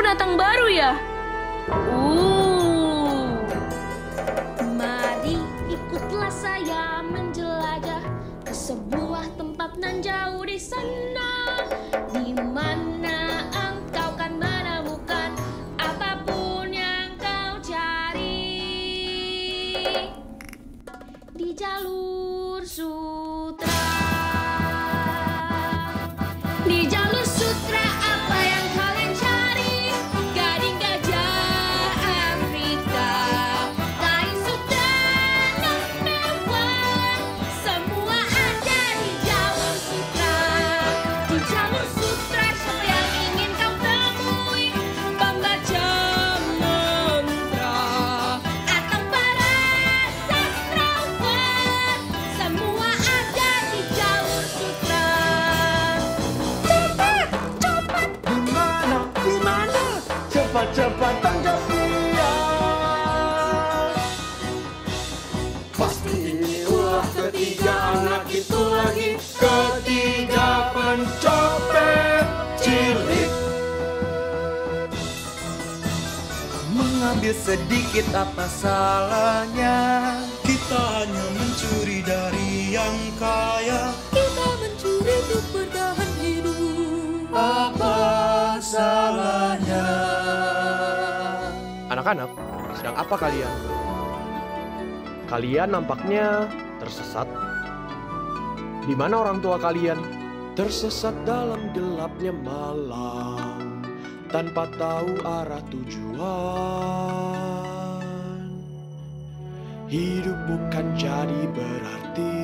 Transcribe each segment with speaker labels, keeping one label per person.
Speaker 1: pendatang baru ya? Mari ikutlah saya menjelajah ke sebuah tempat nan jauh di sana, di mana engkau kan menemukan apapun yang kau cari di jalur sutra. Di jalur sutra apa yang kalian cari? Gading gajah Afrika, kain sutra nan mewah, semua ada di jalur sutra. Di jalur sutra siapa yang ingin kau temui? Pembaca mantra atau para sastrawan, semua ada di jalur sutra.
Speaker 2: Cepat tangkap dia. Pasti ini ulah ketiga anak itu lagi, ketiga pencopet cilik. Mengambil sedikit apa salahnya? Kita hanya mencuri dari yang kaya.
Speaker 3: Kita mencuri untuk bertahan hidup.
Speaker 2: Apa salahnya?
Speaker 4: Anak-anak, sedang apa kalian? Kalian nampaknya tersesat. Di mana orang tua kalian? Tersesat dalam gelapnya malam, tanpa tahu arah tujuan. Hidup bukan jadi berarti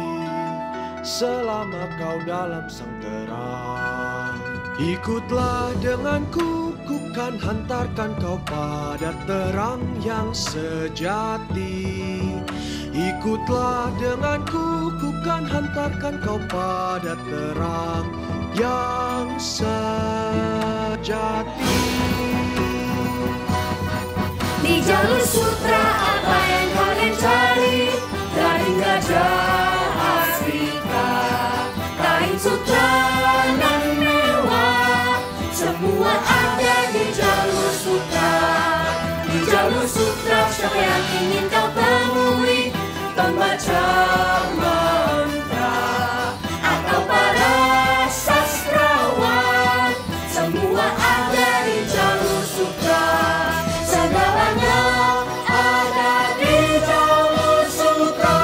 Speaker 4: selama kau dalam sang terang. Ikutlah denganku, ku kan hantarkan kau pada terang yang sejati. Ikutlah denganku, ku kan hantarkan kau pada terang yang sejati.
Speaker 3: Di jalur sutra apa yang kalian cari? Gading gajah Afrika, kain sutra nan mewah, semua ada di jalur sutra. Di jalur sutra siapa yang ingin kau temui? Pembaca mantra atau para sastrawan, semua ada di jalur sutra. Segalanya ada di jalur sutra.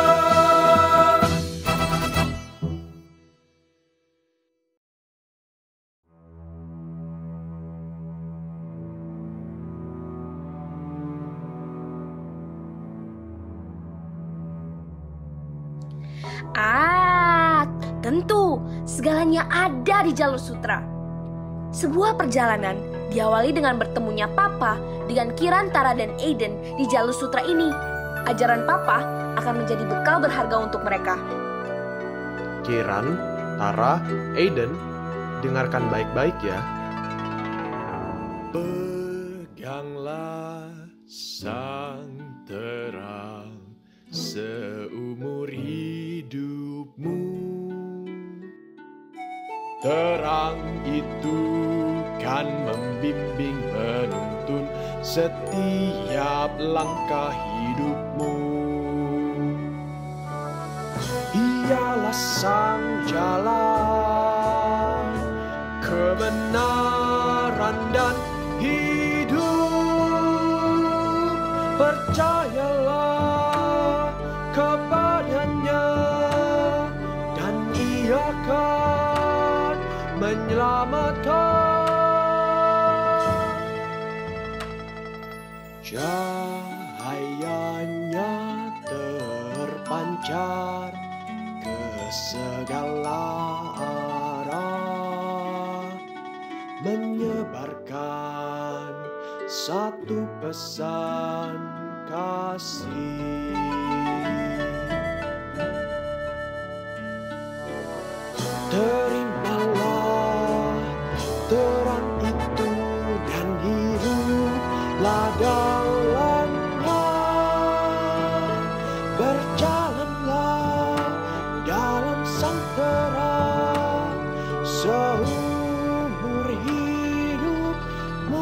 Speaker 1: Tentu segalanya ada di jalur sutra. Sebuah perjalanan diawali dengan bertemunya Papa dengan Kiran, Tara, dan Aiden di jalur sutra ini. Ajaran Papa akan menjadi bekal berharga untuk mereka.
Speaker 4: Kiran, Tara, Aiden, dengarkan baik-baik ya. Peganglah sang terang seumur hidupmu. Terang itu kan membimbing, menuntun setiap langkah hidupmu. Ialah sang jalan kebenaran dan hidup. Percayalah kepadanya dan ia akan menyelamatkan. Cahayanya terpancar ke segala arah, menyebarkan satu pesan kasih. Terimalah terang itu dan hiduplah dalamnya. Berjalanlah dalam sang terang seumur hidupmu.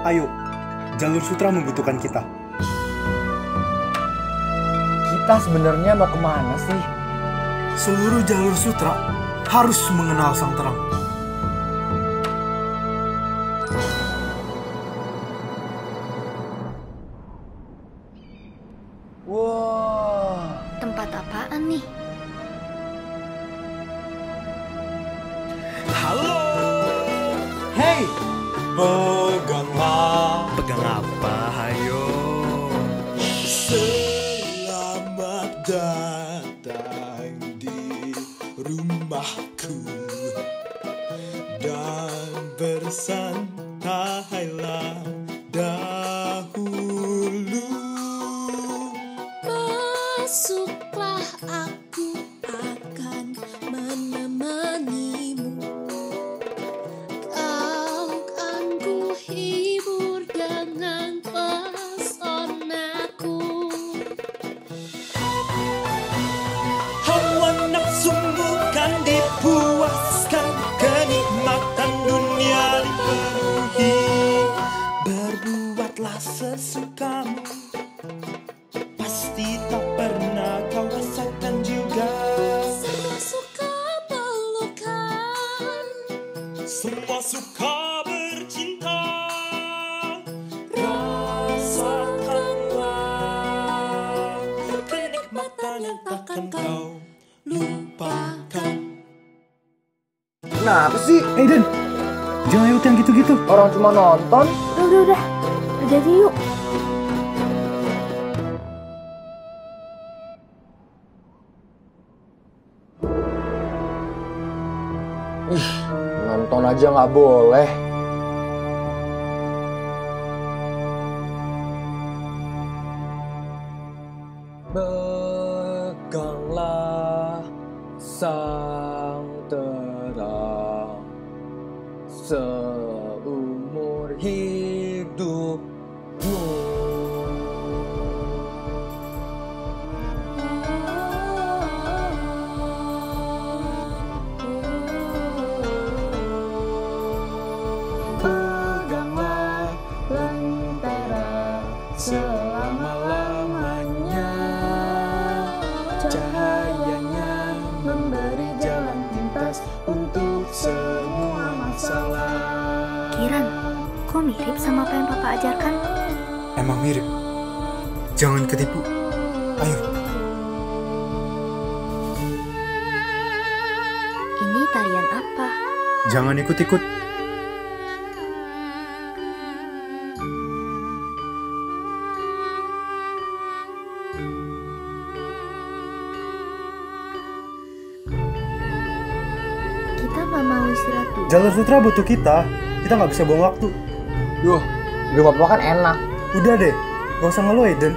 Speaker 2: Ayo, Jalur Sutra membutuhkan kita.
Speaker 5: Kita sebenarnya mau kemana sih?
Speaker 2: Seluruh Jalur Sutra harus mengenal Sang Terang.
Speaker 5: Wah,
Speaker 1: Tempat apaan nih?
Speaker 2: Halo. Hey, peganglah.
Speaker 6: Pegang apa, hayo?
Speaker 4: Selamat datang di rumahku dan bersantailah dahulu.
Speaker 3: Masuklah, aku akan menemanimu. Kau kan ku hibur dengan pesonaku.
Speaker 2: Hawa nafsumu kan dipuaskan, kenikmatan dunia dipenuhi. Berbuatlah sesukamu, pasti tak pernah kau rasakan juga.
Speaker 3: Semua suka pelukan,
Speaker 2: Semua suka bercinta.
Speaker 3: rasakanlah kenikmatan yang takkan kau lupakan.
Speaker 5: kenapa sih?
Speaker 2: Aiden, jangan ikut yang gitu-gitu.
Speaker 5: Orang cuma nonton.
Speaker 1: Udah. Jadi yuk.
Speaker 5: Ih, nonton aja nggak boleh. Peganglah Sang Terang seumur hidupmu.
Speaker 3: Peganglah lentera selama-lamanya, cahayanya memberi jalan pintas untuk semua masalah.
Speaker 1: Kiran, kok mirip sama apa yang Papa ajarkan?
Speaker 2: Emang mirip. Jangan ketipu. Ayo.
Speaker 1: Ini tarian apa?
Speaker 2: Jangan ikut-ikut.
Speaker 1: Kita nggak mau istirahat dulu.
Speaker 2: Jalur Sutra butuh kita. Kita nggak bisa buang waktu.
Speaker 5: Duh, di rumah papa kan enak.
Speaker 2: Udah deh, gak usah ngeluh Aiden.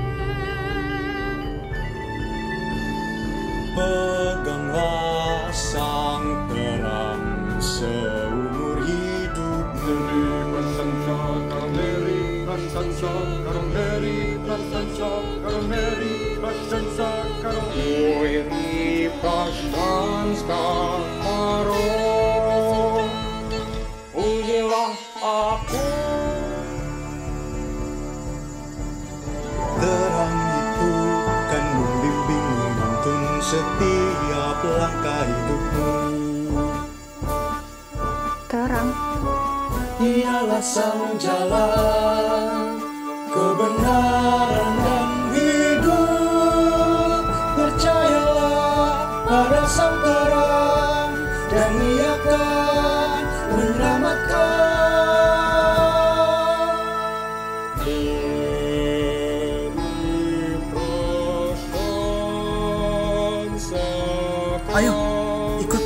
Speaker 2: Peganglah Sang Terang seumur hidup. Terang itu kan membimbing menuntun setiap langkah hidupmu.
Speaker 1: Terang.
Speaker 2: Ialah sang jalan kebenaran dan hidup. Percayalah pada Sang Terang dan Ia akan menyelamatkan. Ayo, ikut.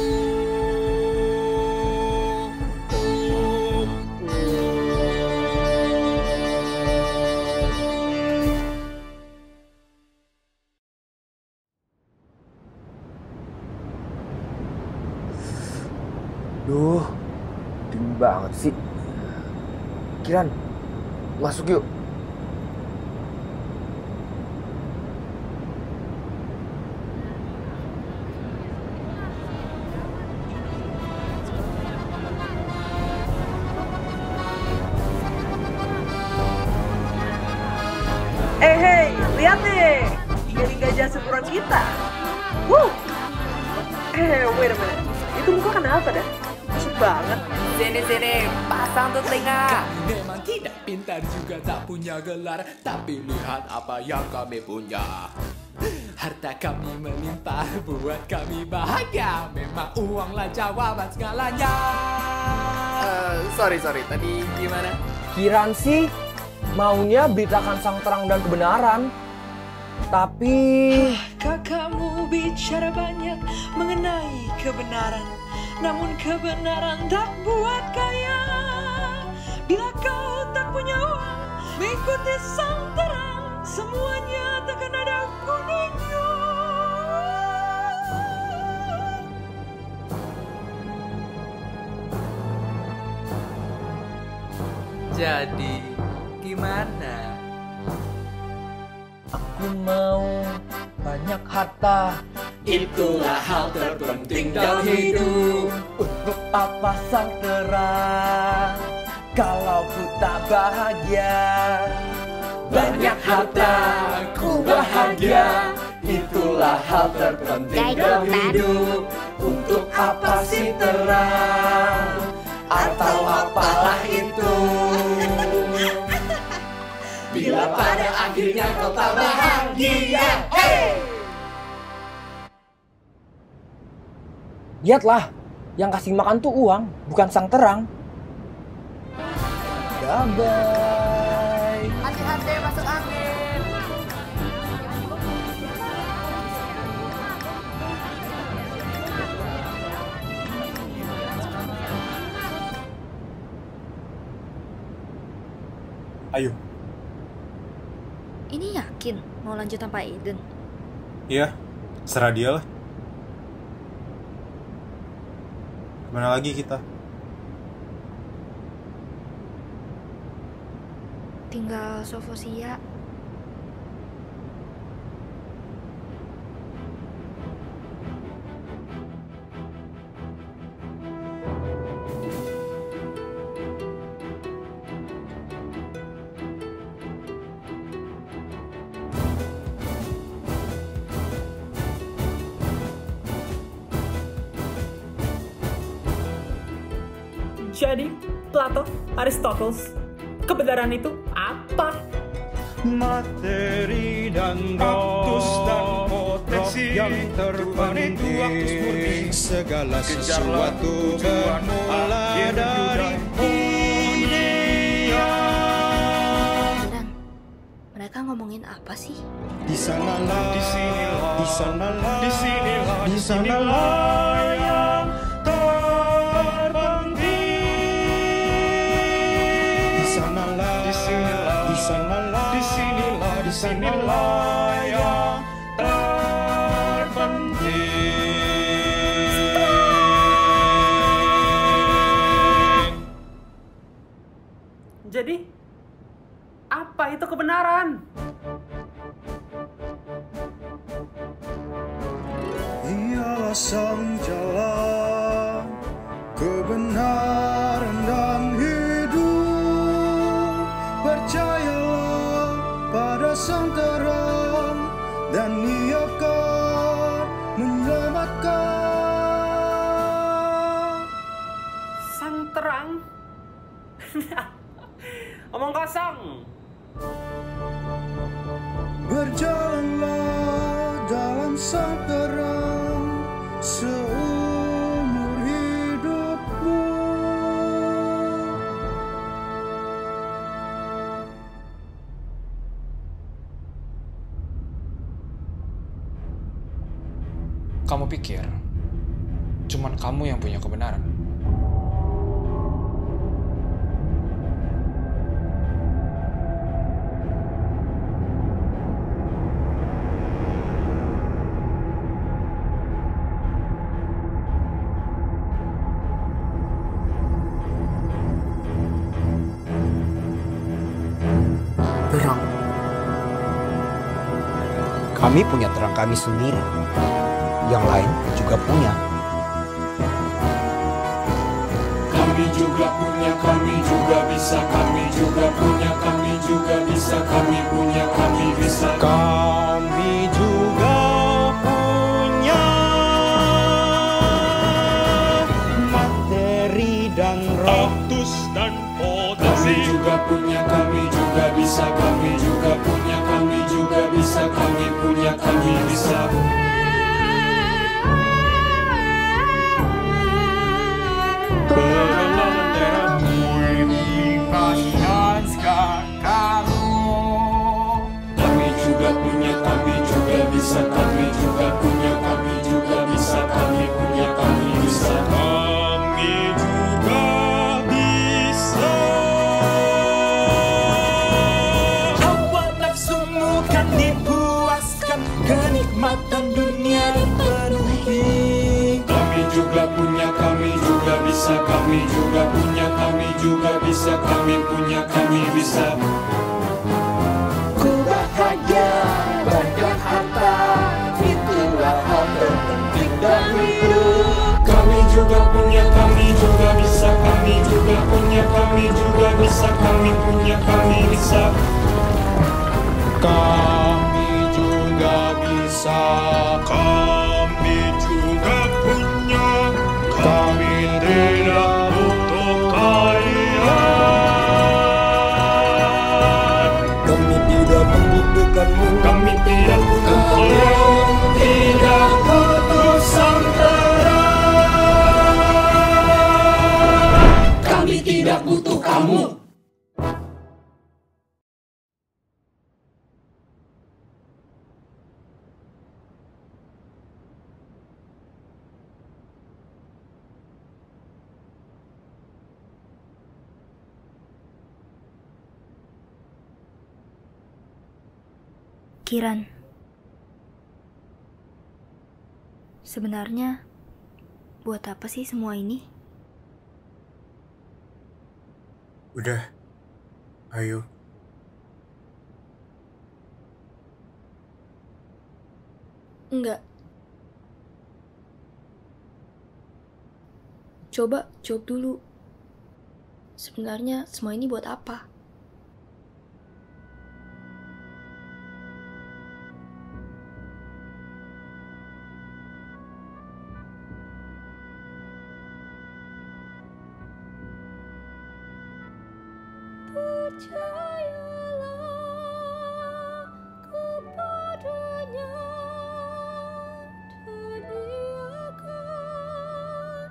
Speaker 5: Duh, dingin banget sih. Kiran, masuk yuk.
Speaker 7: Lihat deh, ini gajah seumuran kita. Wait a minute. Itu muka kenapa dah? Busuk banget.
Speaker 6: Sini, pasang tuh telinga.
Speaker 8: Kami memang tidak pintar juga tak punya gelar, tapi lihat apa yang kami punya. Harta kami melimpah, buat kami bahagia. Memang uanglah jawaban segalanya.
Speaker 6: Sorry, tadi gimana?
Speaker 5: Kiran sih maunya beritakan sang terang dan kebenaran. Tapi
Speaker 7: Kakakmu bicara banyak mengenai kebenaran, namun kebenaran tak buat kaya. Bila kau tak punya uang, mengikuti sang terang, semuanya takkan ada gunanya.
Speaker 6: Jadi, gimana?
Speaker 5: aku mau banyak harta.
Speaker 8: Itulah hal terpenting dalam hidup.
Speaker 5: Untuk apa sang terang kalau ku tak bahagia?
Speaker 8: Banyak harta, ku bahagia. Itulah hal terpenting dalam hidup. Untuk apa sih terang? Atau apalah itu? Bila pada akhirnya kau tak bahagia.
Speaker 5: Lihatlah, yang kasih makan tuh uang, bukan sang terang. Bye-bye.
Speaker 6: Hati-hati masuk angin.
Speaker 2: Ayo.
Speaker 1: Ini yakin mau lanjut tanpa Aiden?
Speaker 2: Iya, serah dia lah. Kemana lagi kita?
Speaker 1: Tinggal Sofosia.
Speaker 7: Jadi, Plato, Aristoteles, kebenaran itu apa?
Speaker 2: Materi dan aktus dan potensi yang terpenting. Segala sesuatu bermula dari idea.
Speaker 1: Dan mereka ngomongin apa sih?
Speaker 2: Di sanalah, di sinilah, di sanalah, di sinilah, di sanalah yang terpenting. Di sanalah, di sinilah, di sanalah, di sinilah, di sinilah yang terpenting.
Speaker 7: Jadi, apa itu kebenaran?
Speaker 2: Ialah sang jalan, kebenaran dan hidup. Percayalah pada sang terang, dan ia akan menyelamatkan.
Speaker 7: Sang terang? Omong kosong.
Speaker 2: Berjalanlah dalam sang terang seumur hidupmu.
Speaker 9: Kamu pikir cuman kamu yang punya kebenaran?
Speaker 4: Terang. Kami punya terang kami sendiri. Yang lain juga punya.
Speaker 8: Kami juga punya, kami juga bisa, kami juga punya, kami juga bisa, kami punya, kami bisa.
Speaker 2: punya, kami juga bisa, kami juga punya, kami juga bisa, kami punya, kami bisa. Kami juga punya, kami juga bisa, kami juga punya, kami juga bisa, kami punya, kami bisa. Kami juga bisa. Hawa nafsumu kan dipuaskan, kenikmatan dunia dipenuhi. Kami juga punya, kami juga bisa, kami juga punya, kami juga bisa, kami punya, kami bisa.
Speaker 3: Ku bahagia banyak harta, itulah hal terpenting dalam hidup.
Speaker 2: Kami juga punya, kami juga bisa, kami juga punya, kami juga bisa, kami punya, kami bisa. Kami juga bisa, kami juga punya, kami tidak butuh kalian.
Speaker 3: Kami tidak membutuhkanmu,
Speaker 2: Kami tidak butuh kalian, tidak butuh saudara.
Speaker 3: kami tidak butuh kamu.
Speaker 10: Kiran, sebenarnya buat apa sih semua ini?
Speaker 2: Udah, ayo.
Speaker 1: Enggak. Coba jawab dulu. Sebenarnya semua ini buat apa?
Speaker 3: Percayalah kepadanya, dan Dia akan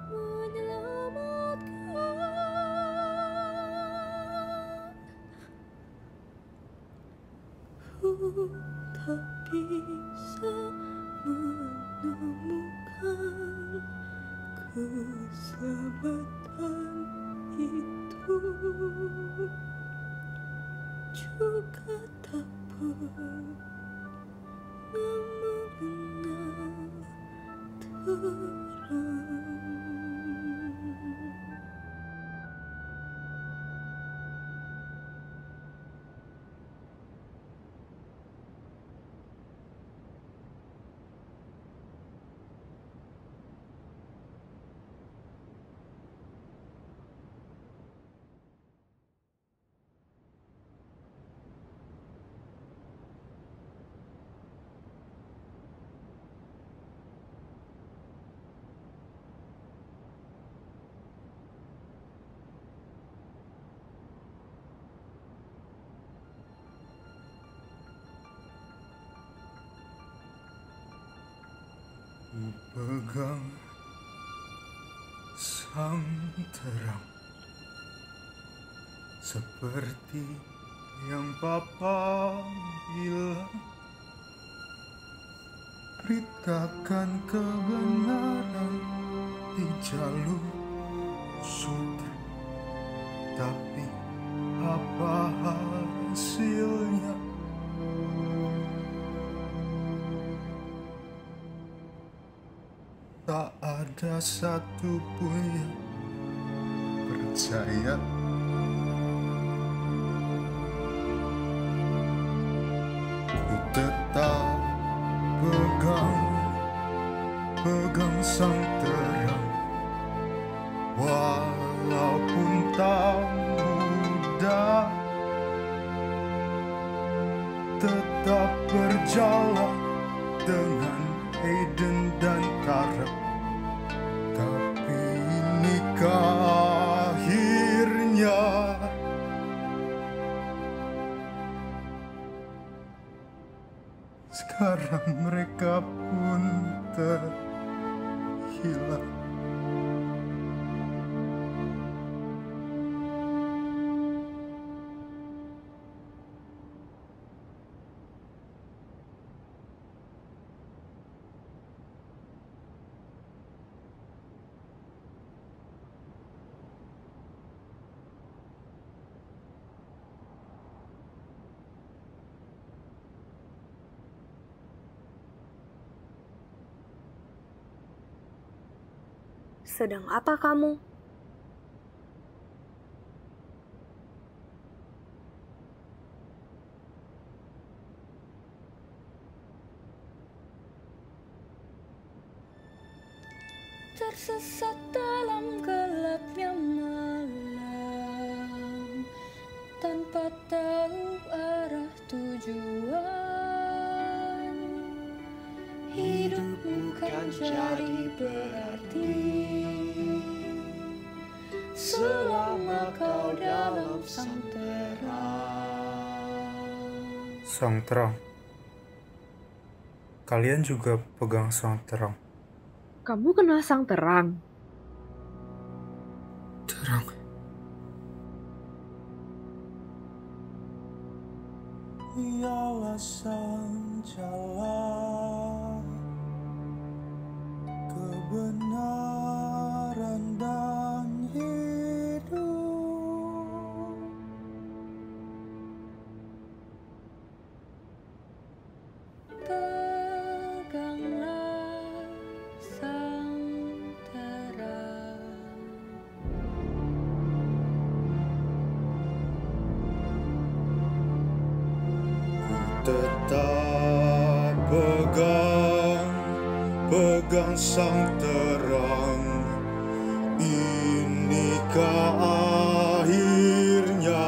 Speaker 3: menyelamatkan. Ku tak bisa menemukan keselamatan itu, juga tak pernah mengenal terang.
Speaker 2: Ku pegang sang terang, seperti yang Papa bilang. Beritakan kebenaran di jalur sutra, tapi apa hasilnya? Tak ada satupun yang percaya. Ku tetap pegang sang terang, walaupun tak mudah. Tetap berjalan dengan Aiden dan Tara, tapi inikah akhirnya?
Speaker 11: terhilang.
Speaker 1: Sedang apa kamu?
Speaker 3: Tersesat dalam gelapnya malam, tanpa tahu arah tujuan. Hidup bukan jadi berarti selama kau dalam sang terang.
Speaker 11: Sang terang. Kalian juga pegang sang terang.
Speaker 7: Kamu kenal sang terang?
Speaker 11: Terang. Ialah sang jalan, kebenaran dan hidup.
Speaker 3: Peganglah sang terang.
Speaker 11: Tetap pegang sang terang. Inikah akhirnya?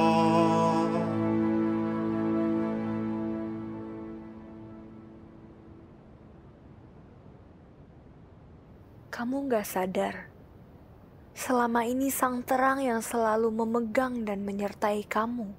Speaker 1: Kamu gak sadar, selama ini sang terang yang selalu memegang dan menyertai kamu.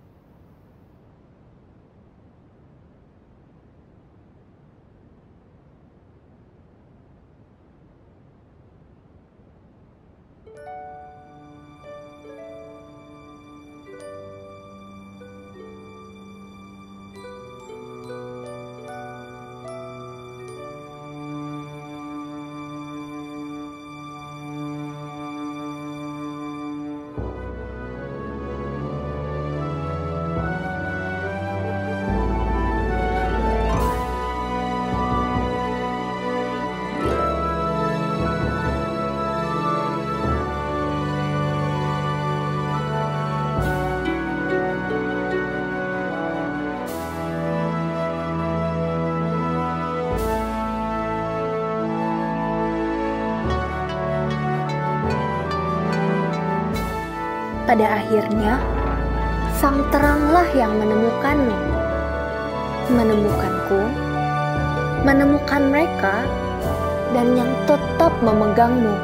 Speaker 1: Pada akhirnya, sang teranglah yang menemukanmu, menemukanku, menemukan mereka, dan yang tetap memegangmu.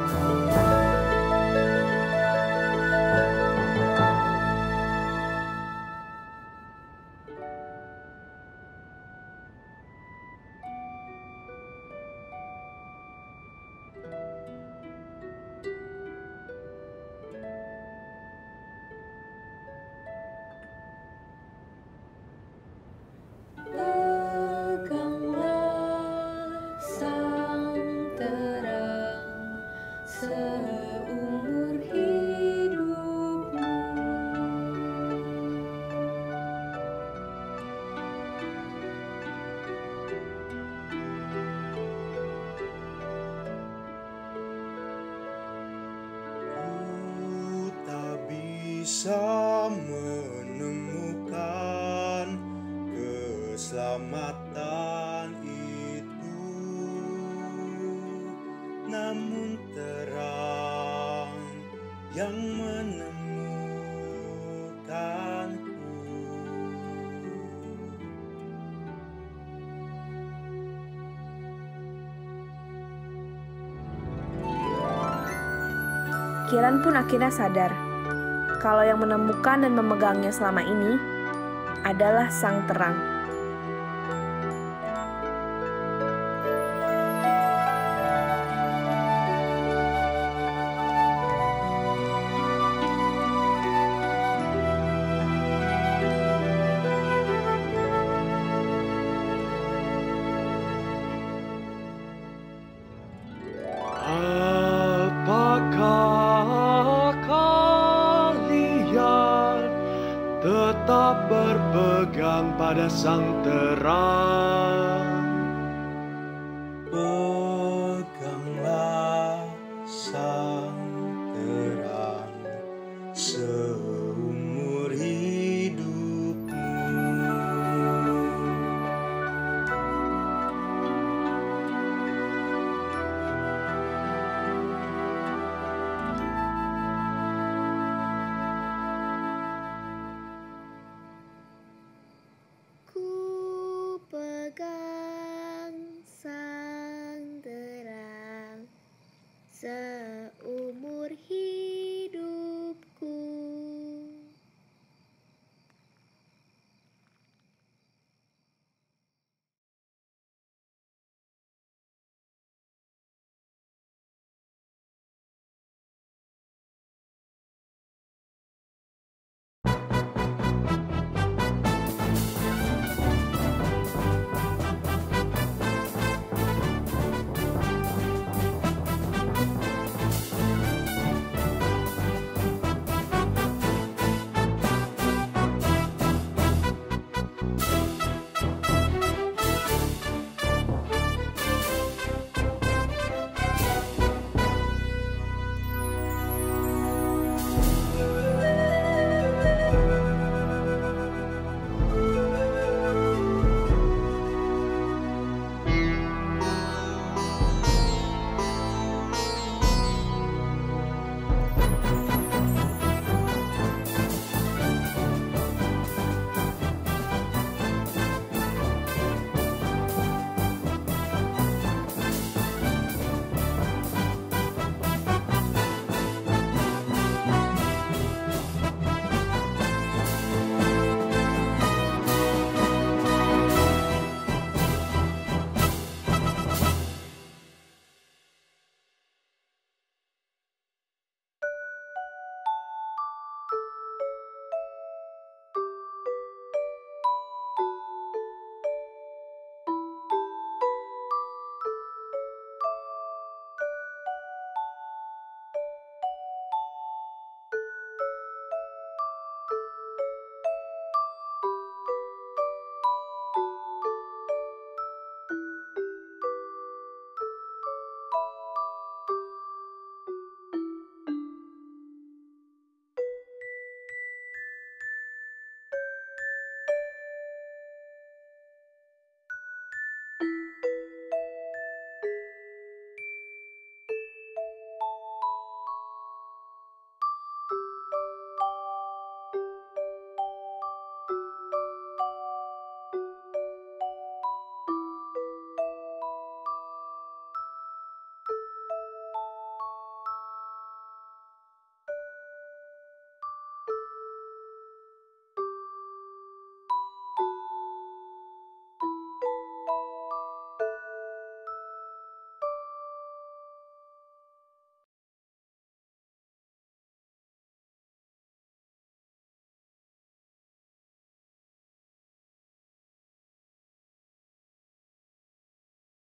Speaker 11: Bisa menemukan keselamatan itu, namun terang yang menemukanku.
Speaker 1: Kiran pun akhirnya sadar kalau yang menemukan dan memegangnya selama ini adalah sang terang.
Speaker 11: pada sang terang. Peganglah sang terang seumur hidupmu.
Speaker 12: Ku pegang sang terang